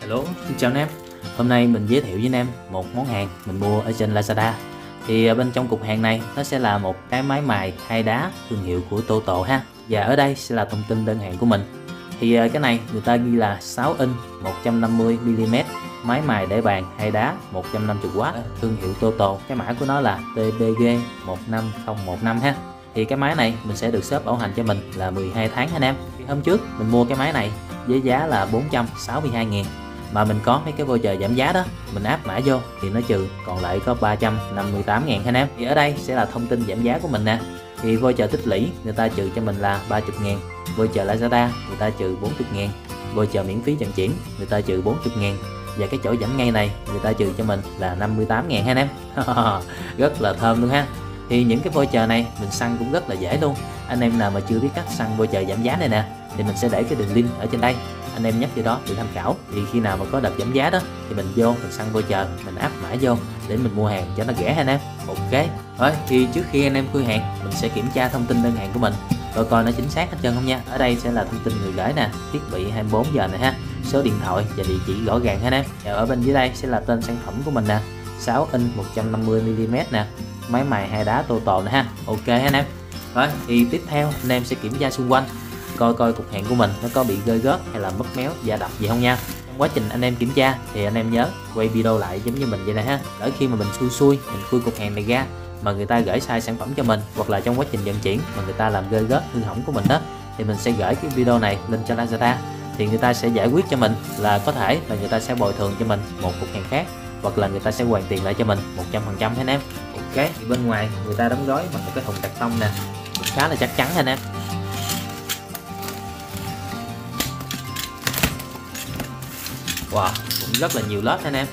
Hello, xin chào anh em. Hôm nay mình giới thiệu với anh em một món hàng mình mua ở trên Lazada. Thì bên trong cục hàng này nó sẽ là một cái máy mài hai đá thương hiệu của Toto ha. Và ở đây sẽ là thông tin đơn hàng của mình. Thì cái này người ta ghi là 6 inch 150mm máy mài để bàn hai đá 150W thương hiệu Toto. Cái mã của nó là TBG 15015 ha. Thì cái máy này mình sẽ được shop bảo hành cho mình là 12 tháng anh em. Hôm trước mình mua cái máy này với giá là 462.000, mà mình có mấy cái voucher giảm giá đó, mình áp mã vô thì nó trừ còn lại có 358.000 anh em. Thì ở đây sẽ là thông tin giảm giá của mình nè. Thì voucher tích lũy người ta trừ cho mình là 30.000, voucher Lazada người ta trừ 40.000, voucher miễn phí vận chuyển người ta trừ 40.000, và cái chỗ giảm ngay này người ta trừ cho mình là 58.000 anh em. Rất là thơm luôn ha. Thì những cái voucher này mình săn cũng rất là dễ luôn. Anh em nào mà chưa biết cách săn voucher giảm giá này nè thì mình sẽ để cái đường link ở trên đây, anh em nhấp vô đó để tham khảo. Thì khi nào mà có đợt giảm giá đó thì mình vô mình săn voucher, mình áp mã vô để mình mua hàng cho nó rẻ anh em. Ok rồi, thì trước khi anh em khui hàng mình sẽ kiểm tra thông tin đơn hàng của mình coi nó chính xác hết trơn không nha. Ở đây sẽ là thông tin người gửi nè, thiết bị 24 giờ này ha, số điện thoại và địa chỉ rõ ràng ha anh em. Và ở bên dưới đây sẽ là tên sản phẩm của mình nè, 6 inch 150mm nè, máy mài hai đá Toto nè ha. Ok anh em. Rồi thì tiếp theo anh em sẽ kiểm tra xung quanh coi cục hàng của mình nó có bị rơi rớt hay là mất méo, va đập gì không nha. Trong quá trình anh em kiểm tra thì anh em nhớ quay video lại giống như mình vậy nè ha. Đỡ khi mà mình xui mình khui cục hàng này ra mà người ta gửi sai sản phẩm cho mình, hoặc là trong quá trình vận chuyển mà người ta làm rơi rớt hư hỏng của mình đó, thì mình sẽ gửi cái video này lên cho Lazada, thì người ta sẽ giải quyết cho mình, là có thể là người ta sẽ bồi thường cho mình một cục hàng khác, hoặc là người ta sẽ hoàn tiền lại cho mình 100% anh em. Ok, thì bên ngoài người ta đóng gói bằng một cái thùng cạc tông nè, cũng khá là chắc chắn anh em. Wow, cũng rất là nhiều lớp anh em.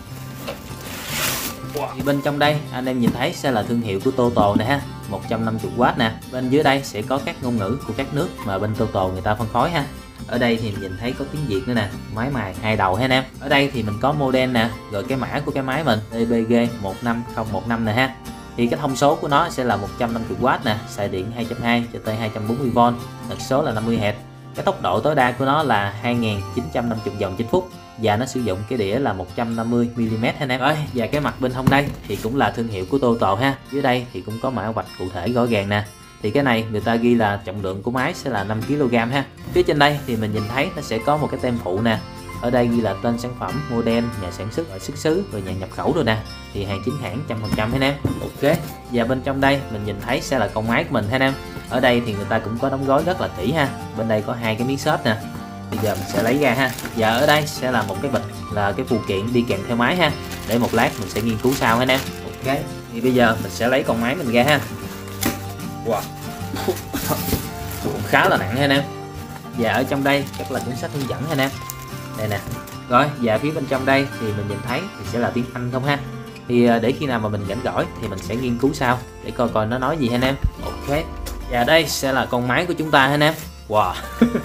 Thì bên trong đây anh em nhìn thấy sẽ là thương hiệu của Toto nè ha, 150W nè. Bên dưới đây sẽ có các ngôn ngữ của các nước mà bên Toto người ta phân phối ha. Ở đây thì mình nhìn thấy có tiếng Việt nữa nè, máy mài hai đầu ha anh em. Ở đây thì mình có model nè, rồi cái mã của cái máy mình TBG 15015 nè ha. Thì cái thông số của nó sẽ là 150W nè, xài điện 2.2 cho tới 240V, tần số là 50Hz. Cái tốc độ tối đa của nó là 2950 vòng trên phút, và nó sử dụng cái đĩa là 150mm anh em. Rồi, và cái mặt bên hông đây thì cũng là thương hiệu của Toto ha. Dưới đây thì cũng có mã vạch cụ thể rõ ràng nè. Thì cái này người ta ghi là trọng lượng của máy sẽ là 5kg ha. Phía trên đây thì mình nhìn thấy nó sẽ có một cái tem phụ nè. Ở đây ghi là tên sản phẩm, model, nhà sản xuất, xuất xứ, rồi nhà nhập khẩu rồi nè. Thì hàng chính hãng 100% anh em. Ok. Và bên trong đây mình nhìn thấy sẽ là con máy của mình ha anh em. Ở đây thì người ta cũng có đóng gói rất là kỹ ha. Bên đây có hai cái miếng xốp nè. Bây giờ mình sẽ lấy ra ha. Và ở đây sẽ là một cái bịch là cái phụ kiện đi kèm theo máy ha. Để một lát mình sẽ nghiên cứu sau anh em. Ok. Thì bây giờ mình sẽ lấy con máy mình ra ha. Wow. Cũng khá là nặng ha anh em. Và ở trong đây chắc là cuốn sách hướng dẫn anh em. Đây nè. Rồi, và phía bên trong đây thì mình nhìn thấy thì sẽ là tiếng Anh không ha. Thì để khi nào mà mình rảnh rỗi thì mình sẽ nghiên cứu sau để coi nó nói gì anh em. Ok. Và đây sẽ là con máy của chúng ta anh em. Wow.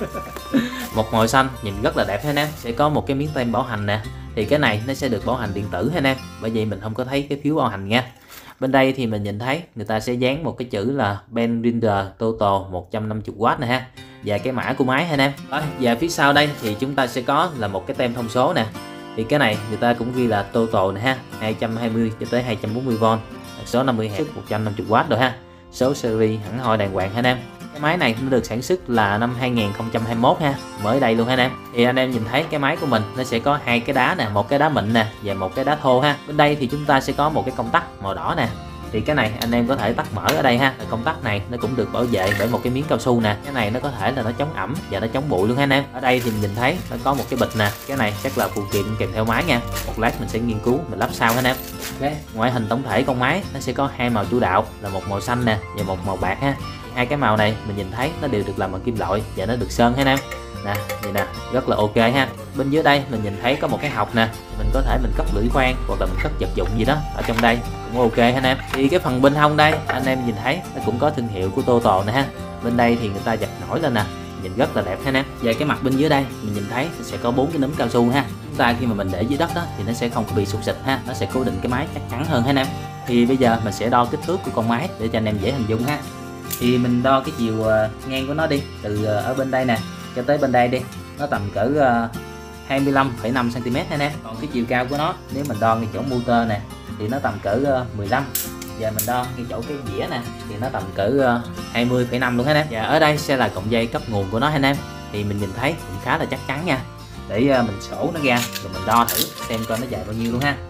Một màu xanh nhìn rất là đẹp anh em. Sẽ có một cái miếng tem bảo hành nè. Thì cái này nó sẽ được bảo hành điện tử anh em, bởi vậy mình không có thấy cái phiếu bảo hành nha. Bên đây thì mình nhìn thấy người ta sẽ dán một cái chữ là Behringer Toto 150W nè ha, và cái mã của máy anh em. Và phía sau đây thì chúng ta sẽ có là một cái tem thông số nè. Thì cái này người ta cũng ghi là Toto nè ha, 220 cho tới 240V, số 50Hz, 150W rồi ha. Số series hẳn hoi đàng hoàng anh em. Cái máy này nó được sản xuất là năm 2021 ha, mới đây luôn anh em. Thì anh em nhìn thấy cái máy của mình nó sẽ có hai cái đá nè, một cái đá mịn nè và một cái đá thô ha. Bên đây thì chúng ta sẽ có một cái công tắc màu đỏ nè. Thì cái này anh em có thể tắt mở ở đây ha. Công tắc này nó cũng được bảo vệ bởi một cái miếng cao su nè. Cái này nó có thể là nó chống ẩm và nó chống bụi luôn ha anh em. Ở đây thì mình nhìn thấy nó có một cái bịch nè. Cái này chắc là phụ kiện kèm theo máy nha. Một lát mình sẽ nghiên cứu mình lắp sau ha anh em. Ok. Ngoại hình tổng thể con máy nó sẽ có hai màu chủ đạo là một màu xanh nè và một màu bạc ha. Hai cái màu này mình nhìn thấy nó đều được làm bằng kim loại và nó được sơn ha anh em. Nè, vậy nè, rất là ok ha. Bên dưới đây mình nhìn thấy có một cái hộc nè, mình có thể mình cất lưỡi khoan hoặc là mình cất vật dụng gì đó ở trong đây cũng ok ha anh em. Thì cái phần bên hông đây anh em nhìn thấy nó cũng có thương hiệu của Toto nè ha. Bên đây thì người ta giật nổi lên nè, nhìn rất là đẹp ha anh em. Và cái mặt bên dưới đây mình nhìn thấy sẽ có 4 cái núm cao su ha. Chúng ta khi mà mình để dưới đất đó thì nó sẽ không có bị sụt xịt ha, nó sẽ cố định cái máy chắc chắn hơn ha anh em. Thì bây giờ mình sẽ đo kích thước của con máy để cho anh em dễ hình dung ha. Thì mình đo cái chiều ngang của nó đi, từ ở bên đây nè cho tới bên đây đi, nó tầm cỡ 25,5 cm anh em. Còn cái chiều cao của nó nếu mình đo ngay chỗ motor nè thì nó tầm cỡ 15. Giờ mình đo ngay chỗ cái dĩa nè thì nó tầm cỡ 20,5 luôn anh em. Và ở đây sẽ là cọng dây cấp nguồn của nó anh em. Thì mình nhìn thấy cũng khá là chắc chắn nha. Để mình sổ nó ra rồi mình đo thử xem coi nó dài bao nhiêu luôn ha.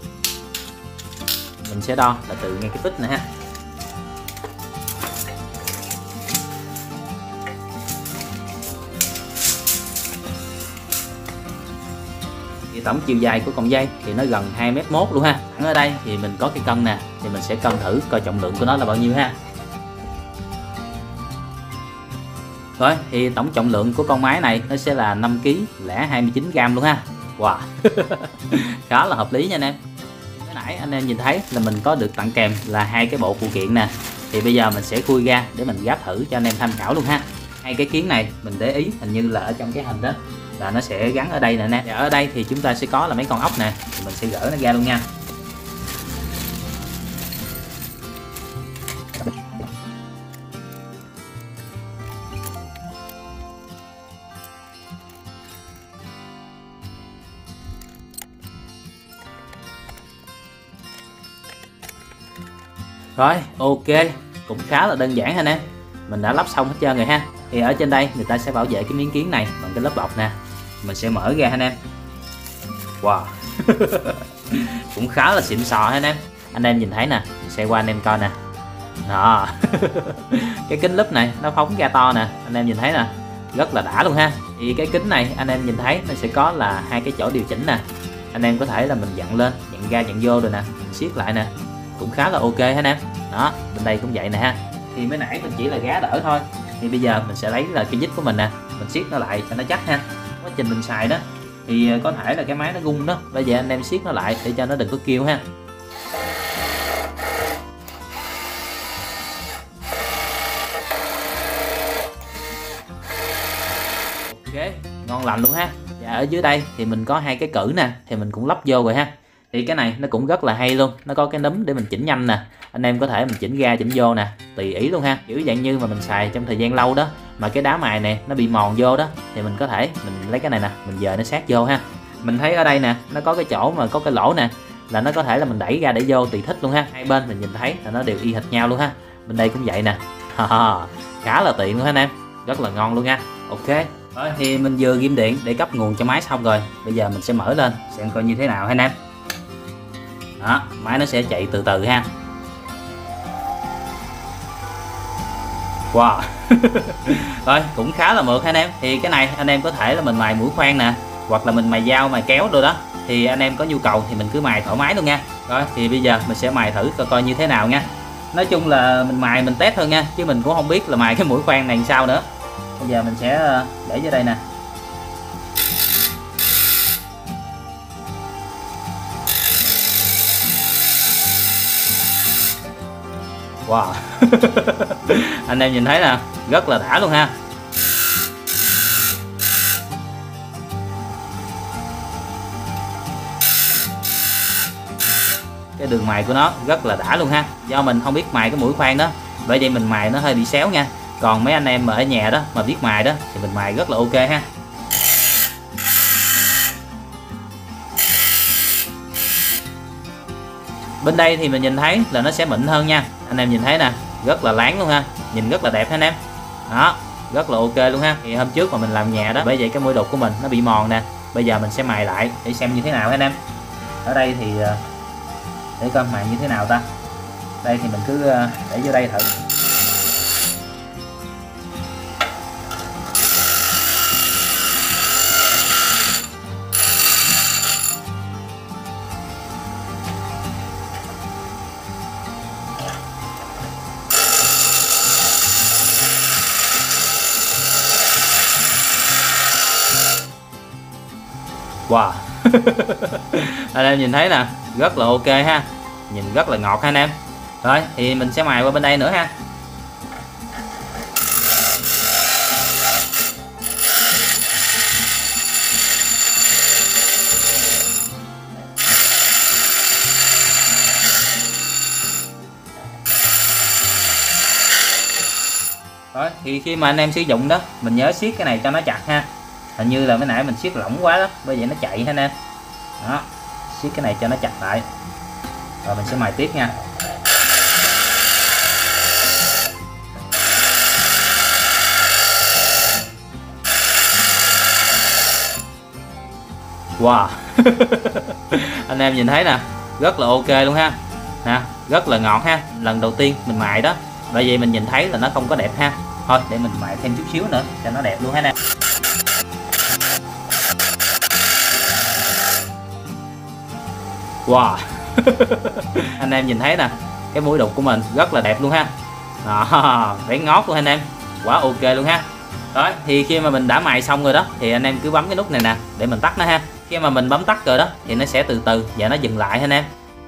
Mình sẽ đo là từ ngay cái tích này ha. Thì tổng chiều dài của cọng dây thì nó gần 2,1 m luôn ha. Ở đây thì mình có cái cân nè thì mình sẽ cân thử coi trọng lượng của nó là bao nhiêu ha. Rồi thì tổng trọng lượng của con máy này nó sẽ là 5 kg lẻ 29 g luôn ha. Wow. Khá là hợp lý nha anh em. Cái nãy anh em nhìn thấy là mình có được tặng kèm là hai cái bộ phụ kiện nè. Thì bây giờ mình sẽ khui ra để mình gắp thử cho anh em tham khảo luôn ha. Hai cái kiến này mình để ý hình như là ở trong cái hình đó là nó sẽ gắn ở đây nè nè. Và ở đây thì chúng ta sẽ có là mấy con ốc nè, thì mình sẽ gỡ nó ra luôn nha. Rồi, ok, cũng khá là đơn giản anh em. Mình đã lắp xong hết trơn rồi ha. Thì ở trên đây người ta sẽ bảo vệ cái miếng kiến này bằng cái lớp bọc nè. Mình sẽ mở ra anh em. Wow. Cũng khá là xịn sò anh em. Anh em nhìn thấy nè, mình sẽ qua anh em coi nè. Đó. Cái kính lúp này nó phóng ra to nè, anh em nhìn thấy nè, rất là đã luôn ha. Thì cái kính này anh em nhìn thấy nó sẽ có là hai cái chỗ điều chỉnh nè. Anh em có thể là mình dặn lên, dặn ra, dặn vô rồi nè, mình siết lại nè. Cũng khá là ok anh em. Đó, bên đây cũng vậy nè ha. Thì mới nãy mình chỉ là gá đỡ thôi. Thì bây giờ mình sẽ lấy là cái vít của mình nè, mình siết nó lại cho nó chắc ha. Quá trình mình xài đó thì có thể là cái máy nó rung đó, bây giờ anh em siết nó lại để cho nó đừng có kêu ha. Ok, ngon lành luôn ha. Và ở dưới đây thì mình có hai cái cử nè, thì mình cũng lắp vô rồi ha. Thì cái này nó cũng rất là hay luôn, nó có cái núm để mình chỉnh nhanh nè. Anh em có thể mình chỉnh ra chỉnh vô nè, tùy ý luôn ha. Kiểu dạng như mà mình xài trong thời gian lâu đó mà cái đá mài này nó bị mòn vô đó thì mình có thể mình lấy cái này nè, mình dời nó sát vô ha. Mình thấy ở đây nè, nó có cái chỗ mà có cái lỗ nè, là nó có thể là mình đẩy ra để vô tùy thích luôn ha. Hai bên mình nhìn thấy là nó đều y hệt nhau luôn ha. Bên đây cũng vậy nè. Khá là tiện luôn ha anh em, rất là ngon luôn nha. Ok. Rồi thì mình vừa ghim điện để cấp nguồn cho máy xong rồi. Bây giờ mình sẽ mở lên xem coi như thế nào ha anh em. Đó, máy nó sẽ chạy từ từ ha. Wow. Rồi cũng khá là mượt anh em. Thì cái này anh em có thể là mình mài mũi khoan nè, hoặc là mình mài dao, mài kéo rồi đó. Thì anh em có nhu cầu thì mình cứ mài thoải mái luôn nha. Rồi thì bây giờ mình sẽ mài thử coi như thế nào nha. Nói chung là mình mài mình test thôi nha, chứ mình cũng không biết là mài cái mũi khoan này làm sao nữa. Bây giờ mình sẽ để dưới đây nè. Wow. Anh em nhìn thấy nè, rất là đã luôn ha. Cái đường mài của nó rất là đã luôn ha. Do mình không biết mài cái mũi khoan đó, bởi vậy mình mài nó hơi bị xéo nha. Còn mấy anh em ở nhà đó mà biết mài đó thì mình mài rất là ok ha. Bên đây thì mình nhìn thấy là nó sẽ mịn hơn nha. Anh em nhìn thấy nè, rất là láng luôn ha, nhìn rất là đẹp ha anh em. Đó, rất là ok luôn ha. Thì hôm trước mà mình làm nhà đó, bởi vậy cái mũi đục của mình nó bị mòn nè. Bây giờ mình sẽ mài lại để xem như thế nào ha anh em. Ở đây thì để coi mài như thế nào ta. Đây thì mình cứ để vô đây thử. Wow. Anh em nhìn thấy nè, rất là ok ha, nhìn rất là ngọt ha anh em. Rồi thì mình sẽ mài qua bên đây nữa ha. Rồi thì khi mà anh em sử dụng đó, mình nhớ siết cái này cho nó chặt ha. Hình như là mới nãy mình siết lỏng quá đó, bởi vậy nó chạy ha anh em. Đó, siết cái này cho nó chặt lại rồi mình sẽ mài tiếp nha. Wow. Anh em nhìn thấy nè, rất là ok luôn ha. Nè, rất là ngọt ha. Lần đầu tiên mình mài đó, bởi vì mình nhìn thấy là nó không có đẹp ha. Thôi để mình mài thêm chút xíu nữa cho nó đẹp luôn ha nè. Wow. Anh em nhìn thấy nè, cái mũi đục của mình rất là đẹp luôn ha. Đó, thấy ngót luôn anh em, quá ok luôn ha. Đó, thì khi mà mình đã mài xong rồi đó thì anh em cứ bấm cái nút này nè để mình tắt nó ha. Khi mà mình bấm tắt rồi đó thì nó sẽ từ từ và nó dừng lại ha anh em.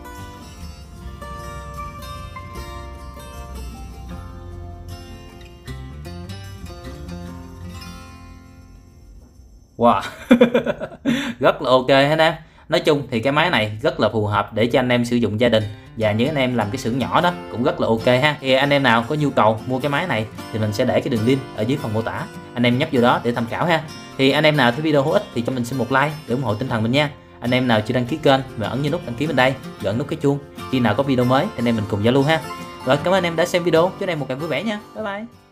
Wow. Rất là ok ha anh em. Nói chung thì cái máy này rất là phù hợp để cho anh em sử dụng gia đình và những anh em làm cái xưởng nhỏ đó cũng rất là ok ha. Thì anh em nào có nhu cầu mua cái máy này thì mình sẽ để cái đường link ở dưới phần mô tả, anh em nhấp vô đó để tham khảo ha. Thì anh em nào thấy video hữu ích thì cho mình xin một like để ủng hộ tinh thần mình nha. Anh em nào chưa đăng ký kênh và ấn vào nút đăng ký bên đây, gần nút cái chuông, khi nào có video mới anh em mình cùng giao lưu ha. Rồi, cảm ơn anh em đã xem video, chúc anh em một ngày vui vẻ nha. Bye bye.